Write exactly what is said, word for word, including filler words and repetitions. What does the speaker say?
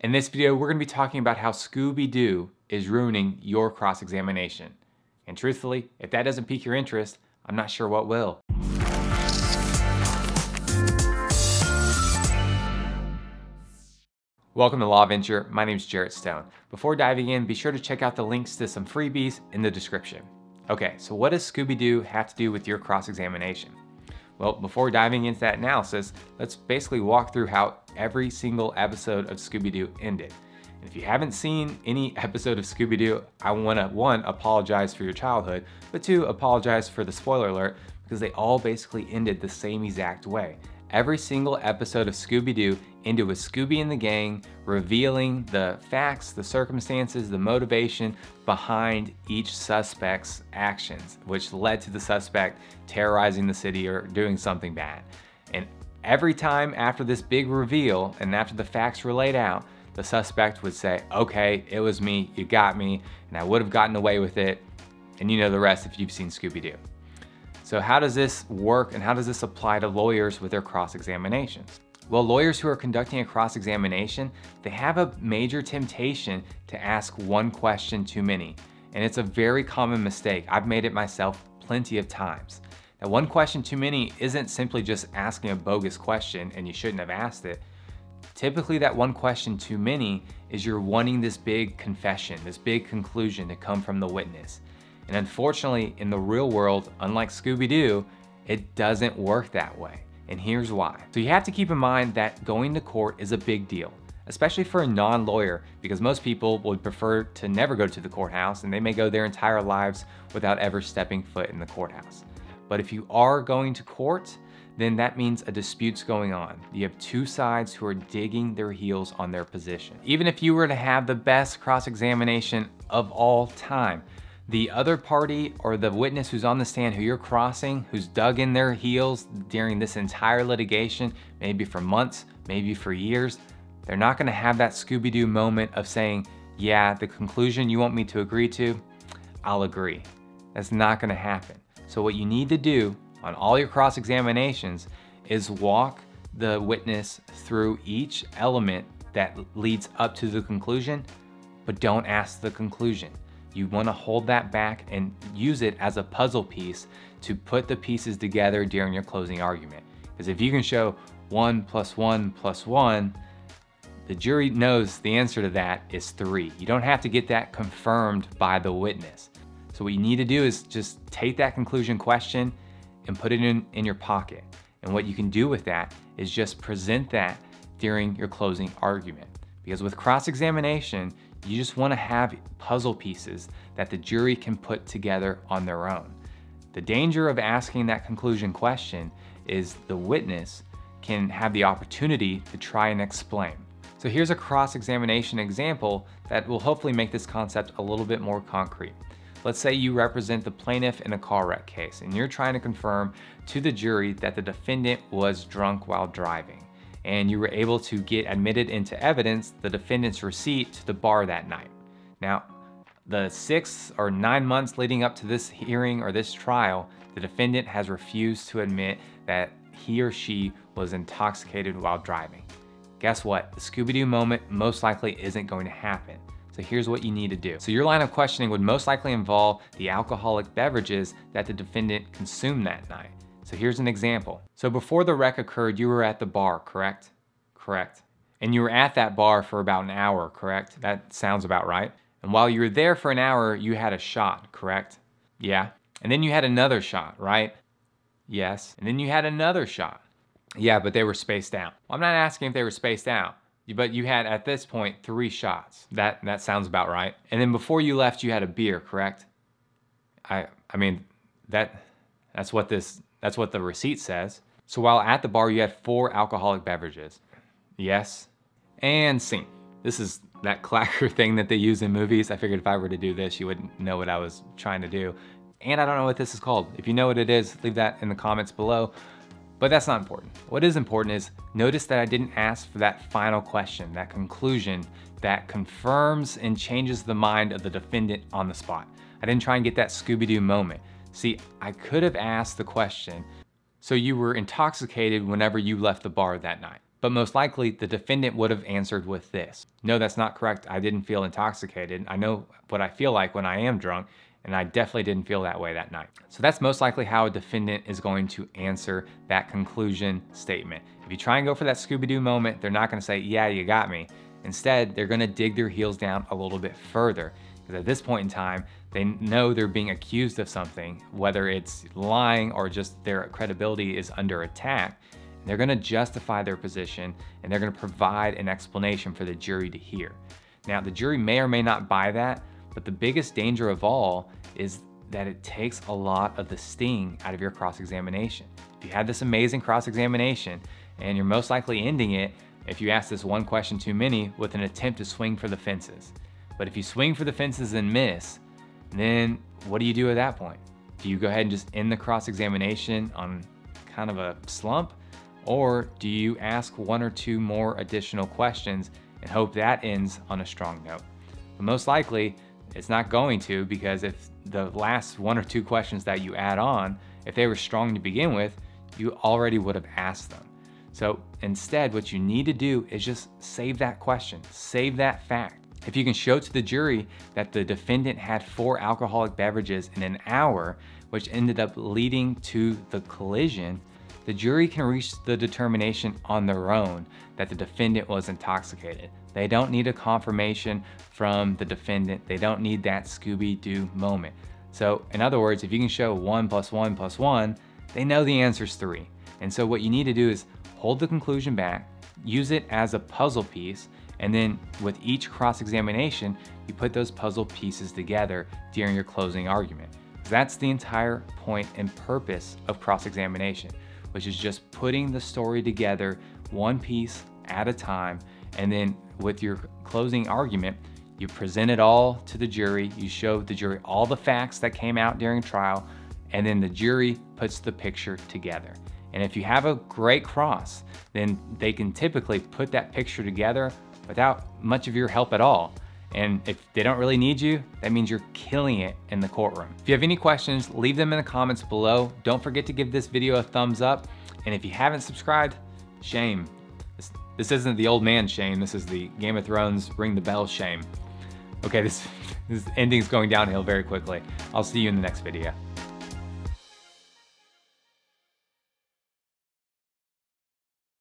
In this video, we're going to be talking about how Scooby-Doo is ruining your cross-examination. And truthfully, if that doesn't pique your interest, I'm not sure what will. Welcome to Law Venture. My name is Jarrett Stone. Before diving in, be sure to check out the links to some freebies in the description. Okay, so what does Scooby-Doo have to do with your cross-examination? Well, before diving into that analysis, let's basically walk through how every single episode of Scooby-Doo ended. And if you haven't seen any episode of Scooby-Doo, I wanna, one, apologize for your childhood, but two, apologize for the spoiler alert, because they all basically ended the same exact way. Every single episode of Scooby-Doo ended with Scooby and the gang revealing the facts, the circumstances, the motivation behind each suspect's actions, which led to the suspect terrorizing the city or doing something bad. And every time after this big reveal and after the facts were laid out, the suspect would say, okay, it was me, you got me, and I would have gotten away with it. And you know the rest if you've seen Scooby-Doo. So how does this work and how does this apply to lawyers with their cross-examinations? Well, lawyers who are conducting a cross-examination, they have a major temptation to ask one question too many. And it's a very common mistake. I've made it myself plenty of times. Now, one question too many isn't simply just asking a bogus question and you shouldn't have asked it. Typically that one question too many is you're wanting this big confession, this big conclusion to come from the witness. And unfortunately, in the real world, unlike Scooby-Doo, it doesn't work that way. And here's why. So you have to keep in mind that going to court is a big deal, especially for a non-lawyer, because most people would prefer to never go to the courthouse and they may go their entire lives without ever stepping foot in the courthouse. But if you are going to court, then that means a dispute's going on. You have two sides who are digging their heels on their position. Even if you were to have the best cross-examination of all time, the other party or the witness who's on the stand who you're crossing, who's dug in their heels during this entire litigation, maybe for months, maybe for years, they're not gonna have that Scooby-Doo moment of saying, yeah, the conclusion you want me to agree to, I'll agree. That's not gonna happen. So what you need to do on all your cross-examinations is walk the witness through each element that leads up to the conclusion, but don't ask the conclusion. You want to hold that back and use it as a puzzle piece to put the pieces together during your closing argument. Because if you can show one plus one plus one, the jury knows the answer to that is three. You don't have to get that confirmed by the witness. So what you need to do is just take that conclusion question and put it in, in your pocket. And what you can do with that is just present that during your closing argument. Because with cross-examination, you just want to have puzzle pieces that the jury can put together on their own. The danger of asking that conclusion question is the witness can have the opportunity to try and explain. So here's a cross-examination example that will hopefully make this concept a little bit more concrete. Let's say you represent the plaintiff in a car wreck case and you're trying to confirm to the jury that the defendant was drunk while driving, and you were able to get admitted into evidence the defendant's receipt to the bar that night. Now, the six or nine months leading up to this hearing or this trial, the defendant has refused to admit that he or she was intoxicated while driving. Guess what? The Scooby-Doo moment most likely isn't going to happen. So here's what you need to do. So your line of questioning would most likely involve the alcoholic beverages that the defendant consumed that night. So here's an example. So before the wreck occurred, you were at the bar, correct? Correct. And you were at that bar for about an hour, correct? That sounds about right. And while you were there for an hour, you had a shot, correct? Yeah. And then you had another shot, right? Yes. And then you had another shot. Yeah, but they were spaced out. Well, I'm not asking if they were spaced out, but you had at this point three shots. That that sounds about right. And then before you left, you had a beer, correct? I I mean that that's what this That's what the receipt says. So while at the bar, you had four alcoholic beverages. Yes, and scene. This is that clacker thing that they use in movies. I figured if I were to do this, you wouldn't know what I was trying to do. And I don't know what this is called. If you know what it is, leave that in the comments below. But that's not important. What is important is notice that I didn't ask for that final question, that conclusion that confirms and changes the mind of the defendant on the spot. I didn't try and get that Scooby-Doo moment. See, I could have asked the question, so you were intoxicated whenever you left the bar that night. But most likely the defendant would have answered with this: no, that's not correct. I didn't feel intoxicated. I know what I feel like when I am drunk, and I definitely didn't feel that way that night. So that's most likely how a defendant is going to answer that conclusion statement. If you try and go for that Scooby-Doo moment, they're not gonna say, yeah, you got me. Instead, they're gonna dig their heels down a little bit further, because at this point in time, they know they're being accused of something, whether it's lying or just their credibility is under attack. They're gonna justify their position, and they're gonna provide an explanation for the jury to hear. Now, the jury may or may not buy that, but the biggest danger of all is that it takes a lot of the sting out of your cross-examination. If you had this amazing cross-examination, and you're most likely ending it if you ask this one question too many with an attempt to swing for the fences. But if you swing for the fences and miss, then what do you do at that point? Do you go ahead and just end the cross-examination on kind of a slump? Or do you ask one or two more additional questions and hope that ends on a strong note? But most likely, it's not going to, because if the last one or two questions that you add on, if they were strong to begin with, you already would have asked them. So instead, what you need to do is just save that question, save that fact. If you can show to the jury that the defendant had four alcoholic beverages in an hour, which ended up leading to the collision, the jury can reach the determination on their own that the defendant was intoxicated. They don't need a confirmation from the defendant. They don't need that Scooby-Doo moment. So in other words, if you can show one plus one plus one, they know the answer is three. And so what you need to do is hold the conclusion back, use it as a puzzle piece, and then with each cross-examination, you put those puzzle pieces together during your closing argument. That's the entire point and purpose of cross-examination, which is just putting the story together one piece at a time. And then with your closing argument, you present it all to the jury, you show the jury all the facts that came out during trial, and then the jury puts the picture together. And if you have a great cross, then they can typically put that picture together without much of your help at all. And if they don't really need you, that means you're killing it in the courtroom. If you have any questions, leave them in the comments below. Don't forget to give this video a thumbs up. And if you haven't subscribed, shame. This, this isn't the old man shame. This is the Game of Thrones ring the bell shame. Okay, this, this ending's going downhill very quickly. I'll see you in the next video.